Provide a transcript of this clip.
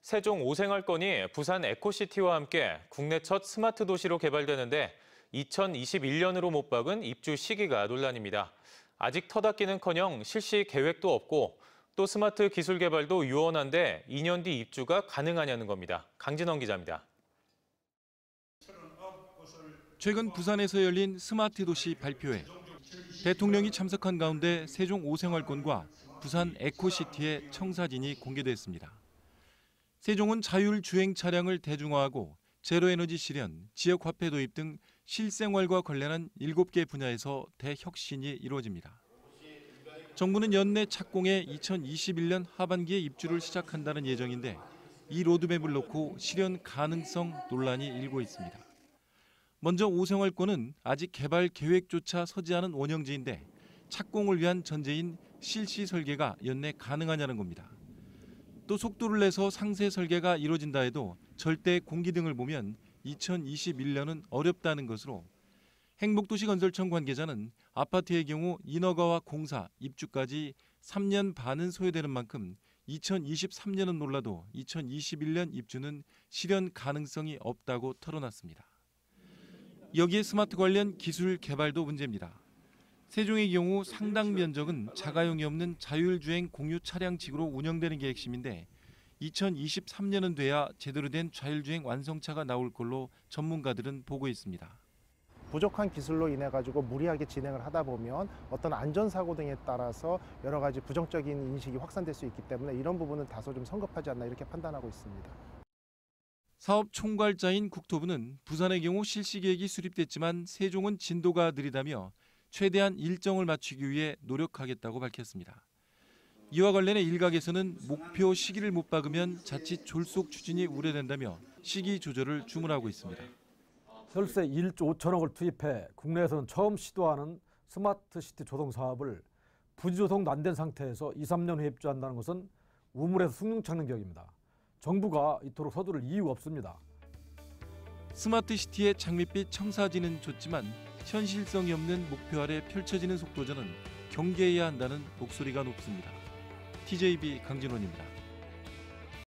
세종 5생활권이 부산 에코시티와 함께 국내 첫 스마트 도시로 개발되는데 2021년으로 못 박은 입주 시기가 논란입니다. 아직 터닫기는커녕 실시 계획도 없고 또 스마트 기술 개발도 유언한데 2년 뒤 입주가 가능하냐는 겁니다. 강진원 기자입니다. 최근 부산에서 열린 스마트 도시 발표회. 대통령이 참석한 가운데 세종 5생활권과 부산 에코시티의 청사진이 공개됐습니다. 세종은 자율 주행 차량을 대중화하고 제로에너지 실현, 지역화폐 도입 등 실생활과 관련한 7개 분야에서 대혁신이 이루어집니다. 정부는 연내 착공해 2021년 하반기에 입주를 시작한다는 예정인데 이 로드맵을 놓고 실현 가능성 논란이 일고 있습니다. 먼저 5생활권은 아직 개발 계획조차 서지 않은 원형지인데 착공을 위한 전제인 실시 설계가 연내 가능하냐는 겁니다. 또 속도를 내서 상세 설계가 이루어진다 해도 절대 공기 등을 보면 2021년은 어렵다는 것으로 행복도시건설청 관계자는 아파트의 경우 인허가와 공사, 입주까지 3년 반은 소요되는 만큼 2023년은 놀라도 2021년 입주는 실현 가능성이 없다고 털어놨습니다. 여기에 스마트 관련 기술 개발도 문제입니다. 세종의 경우 상당 면적은 자가용이 없는 자율주행 공유 차량식으로 운영되는 게 핵심인데 2023년은 돼야 제대로 된 자율주행 완성차가 나올 걸로 전문가들은 보고 있습니다. 부족한 기술로 인해 가지고 무리하게 진행을 하다 보면 어떤 안전사고 등에 따라서 여러 가지 부정적인 인식이 확산될 수 있기 때문에 이런 부분은 다소 좀 성급하지 않나 이렇게 판단하고 있습니다. 사업 총괄자인 국토부는 부산의 경우 실시 계획이 수립됐지만 세종은 진도가 느리다며 최대한 일정을 맞추기 위해 노력하겠다고 밝혔습니다. 이와 관련해 일각에서는 목표 시기를 못 박으면 자칫 졸속 추진이 우려된다며 시기 조절을 주문하고 있습니다. 설세 1조 5천억을 투입해 국내에서는 처음 시도하는 스마트시티 조성 사업을 부지조성도 안 된 상태에서 2, 3년 후에 입주한다는 것은 우물에서 숭늉찮는 격입니다. 정부가 이토록 서두를 이유가 없습니다. 스마트시티의 장밋빛 청사진은 좋지만 현실성이 없는 목표 아래 펼쳐지는 속도전은 경계해야 한다는 목소리가 높습니다. TJB 강진원입니다.